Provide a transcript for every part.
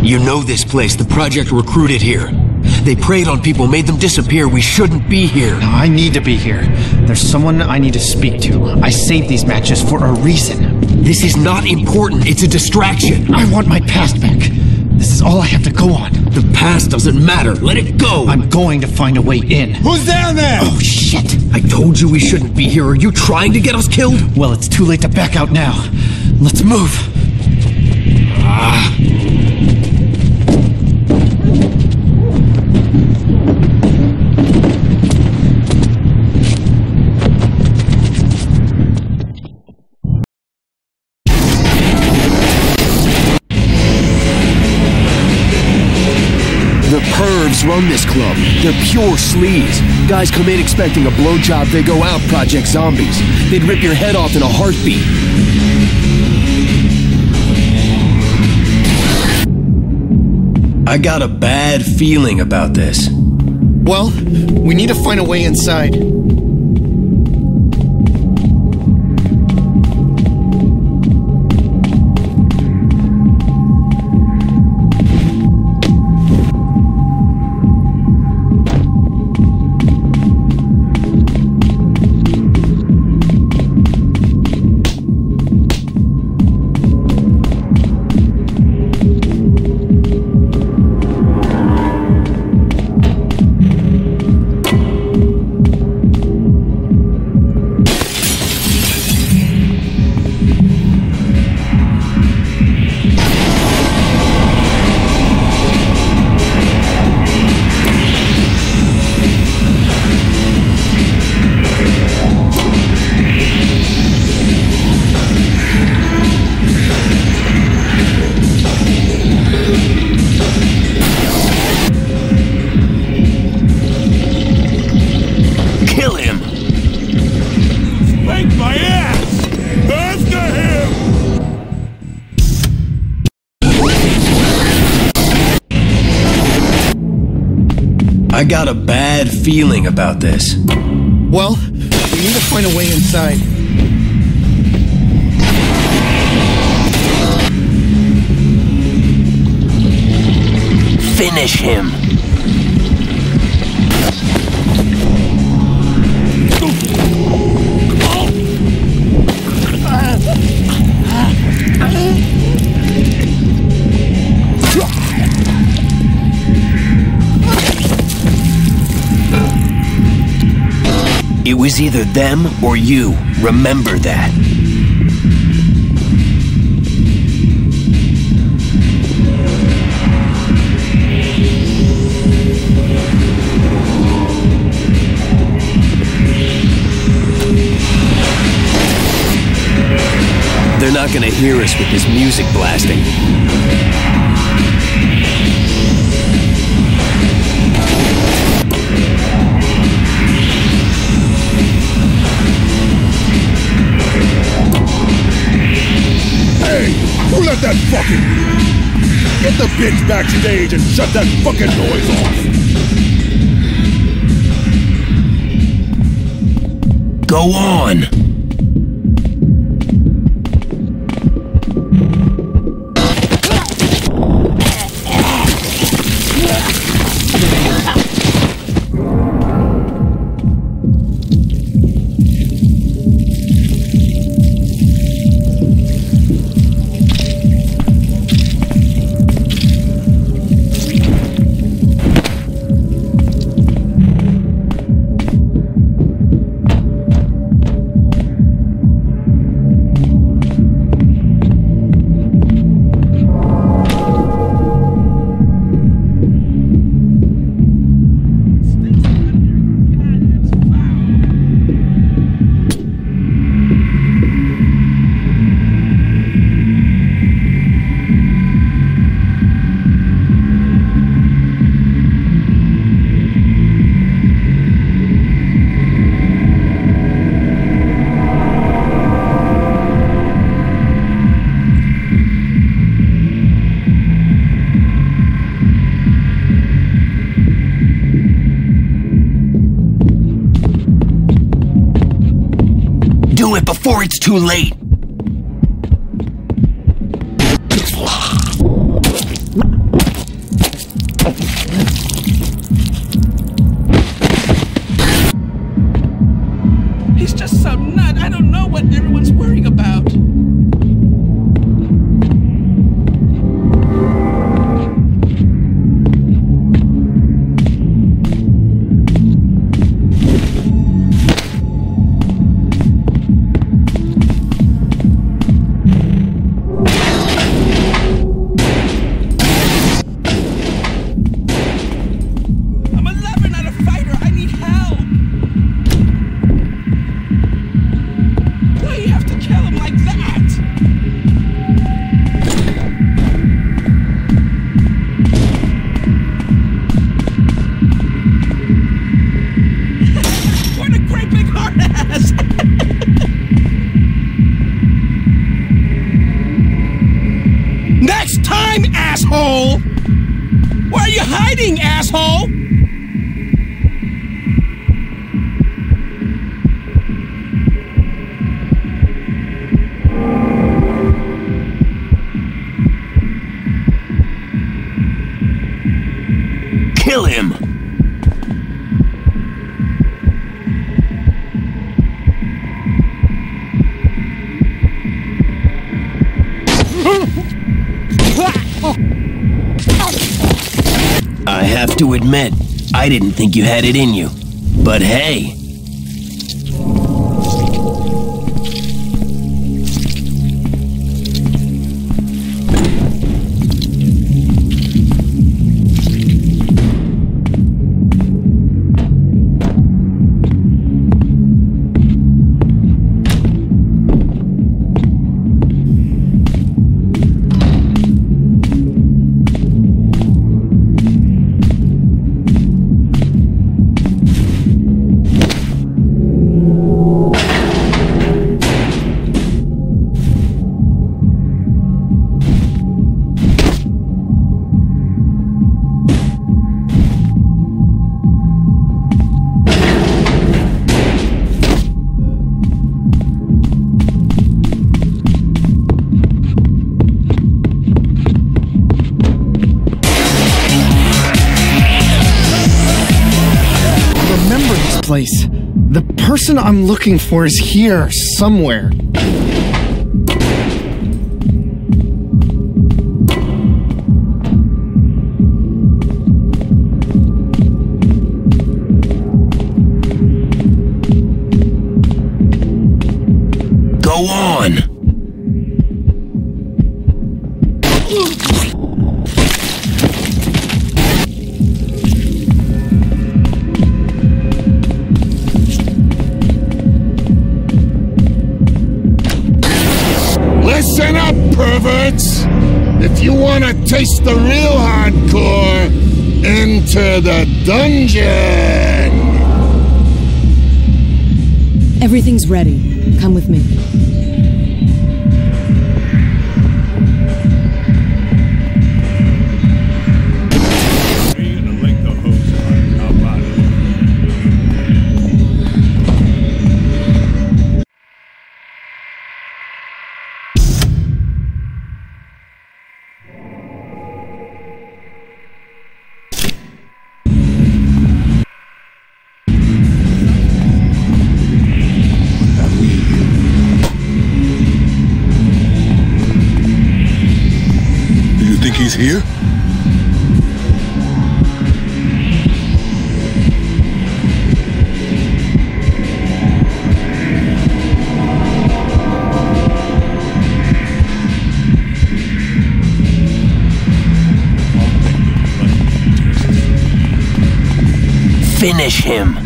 You know this place. The project recruited here. They preyed on people, made them disappear. We shouldn't be here. No, I need to be here. There's someone I need to speak to. I saved these matches for a reason. This is not important. It's a distraction. I want my past back. This is all I have to go on. The past doesn't matter. Let it go. I'm going to find a way in. Who's down there? Oh, shit. I told you we shouldn't be here. Are you trying to get us killed? Well, it's too late to back out now. Let's move. The pervs run this club. They're pure sleaze. Guys come in expecting a blowjob, they go out Project Zombies. They'd rip your head off in a heartbeat. I got a bad feeling about this. Well, we need to find a way inside. I got a bad feeling about this. Well, we need to find a way inside. Finish him. It was either them or you. Remember that. They're not gonna hear us with this music blasting. Who let that fucking... Get the bitch backstage and shut that fucking noise off! Go on! Do it before it's too late. asshole! Where are you hiding, asshole? Kill him! I have to admit, I didn't think you had it in you. But hey. Place. The person I'm looking for is here, somewhere. Go on! Listen up, perverts! If you want to taste the real hardcore, enter the dungeon! Everything's ready. Come with me. He's here? Finish him!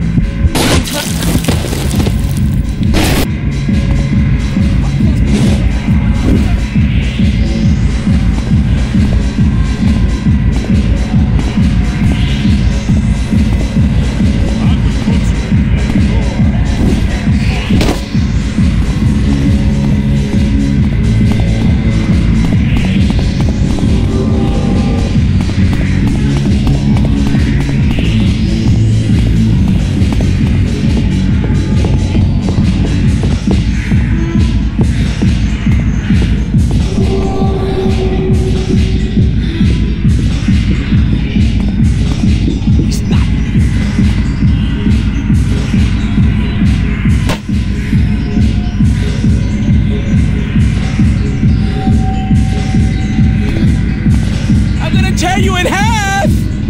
Tear you in half!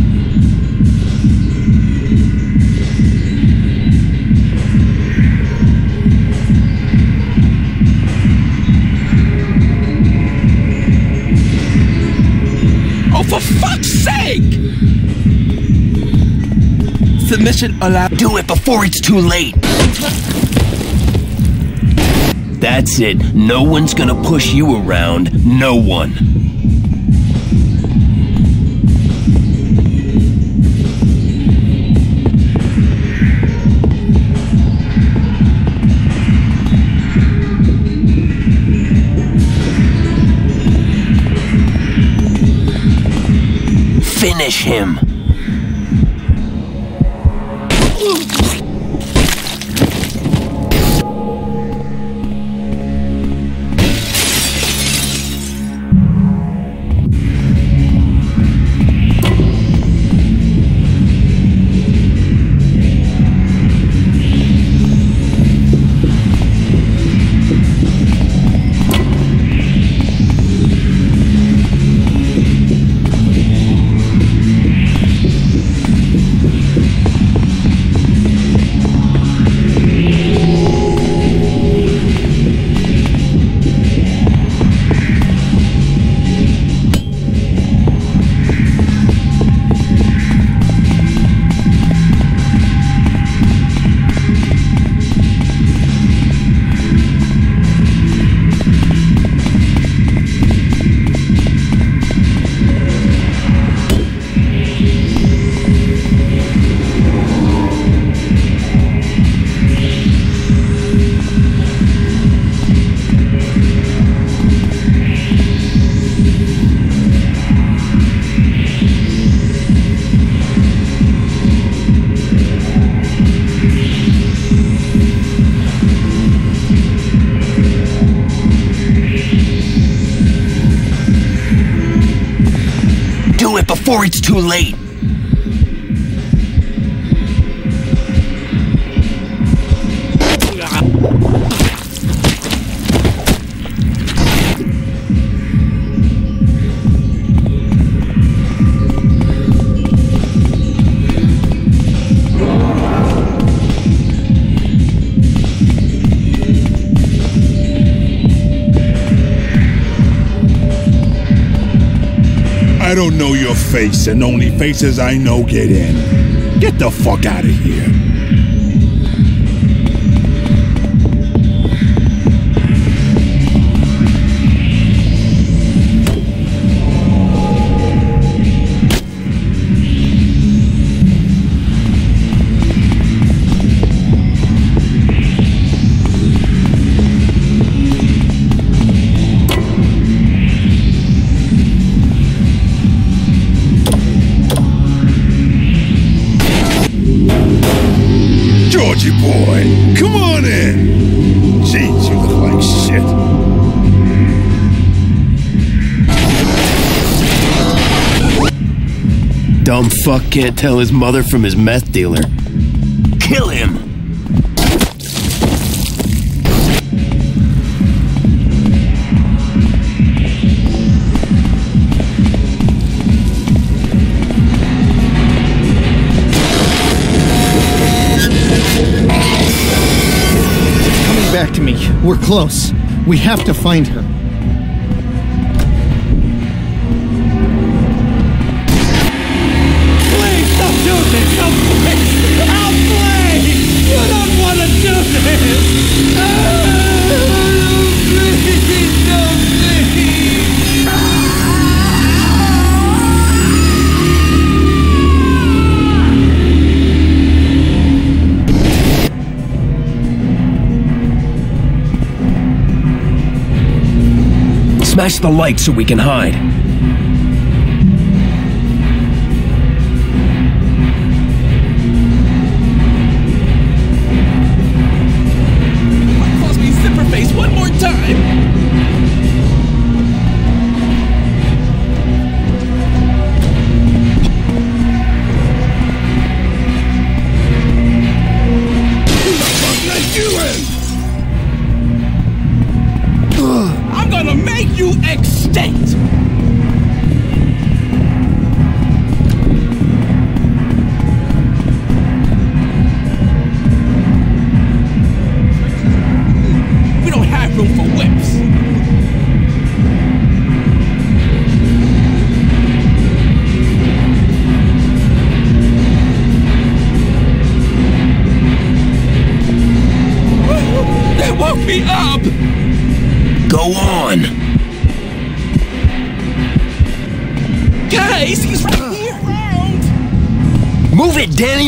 Oh, for fuck's sake! Submission allowed. Do it before it's too late! That's it. No one's gonna push you around. No one. Finish him. Do it before it's too late. I don't know your face, and only faces I know get in. Get the fuck out of here. Georgie boy, come on in. Jeez, you look like shit. Dumb fuck can't tell his mother from his meth dealer. Kill him! Back to me. We're close. We have to find her. Please don't do this! Oh, please! Oh, please! You don't want to do this! Please don't, please! Smash the light so we can hide. Calls me zipper face one more time! I'm gonna make you extinct! We don't have room for whips. They woke me up! Go on! Guys, he's right here! Move it, Danny!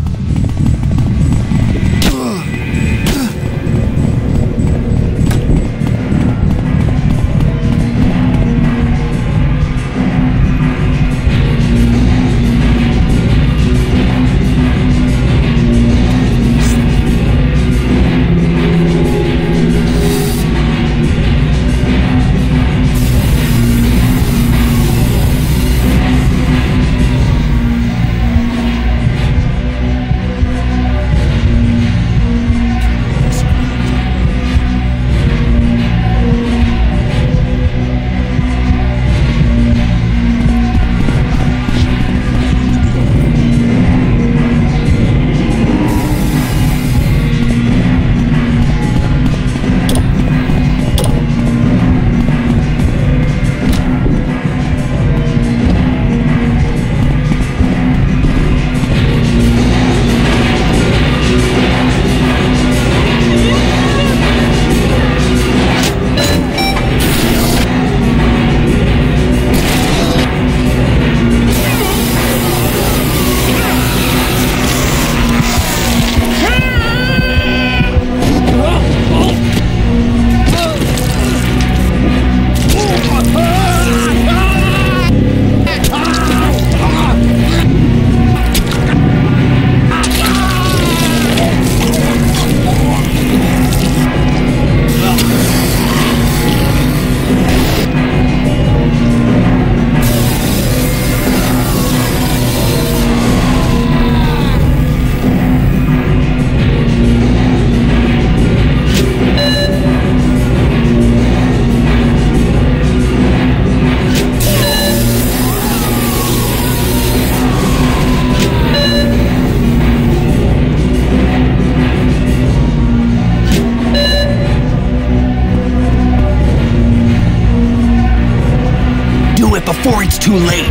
before it's too late.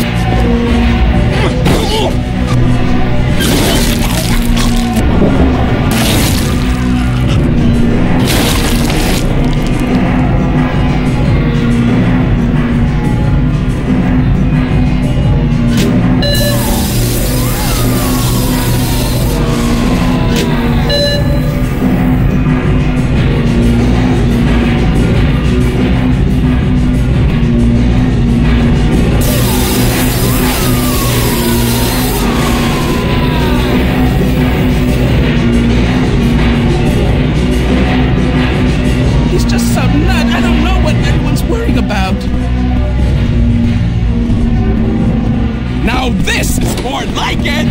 Now this is more like it!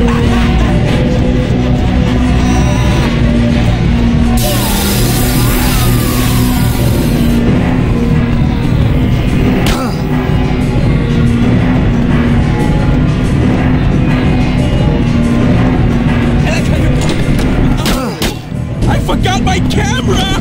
I forgot my camera!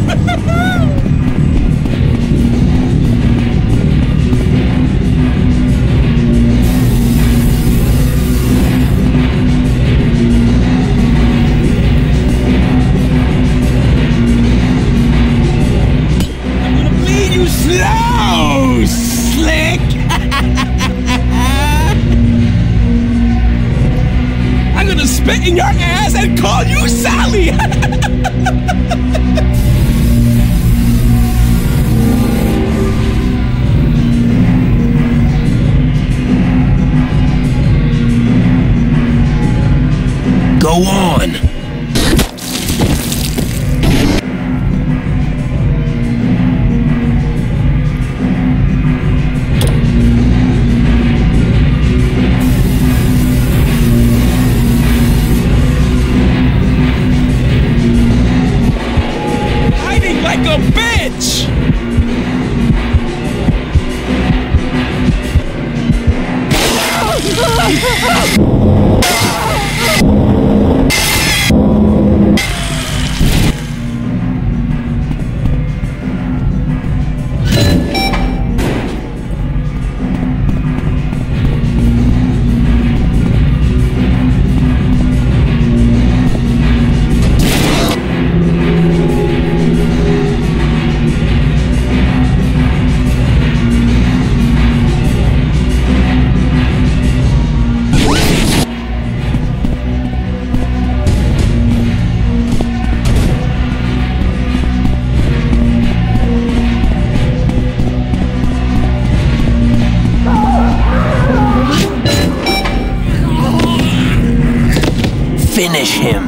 Slow, slick! I'm gonna spit in your ass and call you Sally! Go on! Like a bitch! Finish him.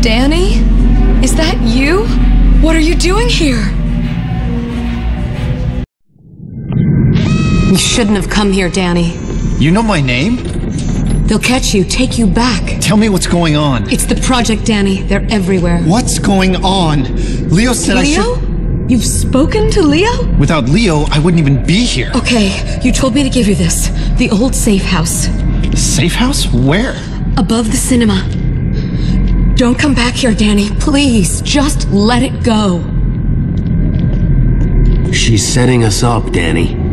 Danny? Is that you? What are you doing here? You shouldn't have come here, Danny. You know my name? They'll catch you, take you back. Tell me what's going on. It's the Project, Danny. They're everywhere. What's going on? Leo said I should... Leo? You've spoken to Leo? Without Leo, I wouldn't even be here. Okay, you told me to give you this. The old safe house. The safe house? Where? Above the cinema. Don't come back here, Danny. Please, just let it go. She's setting us up, Danny.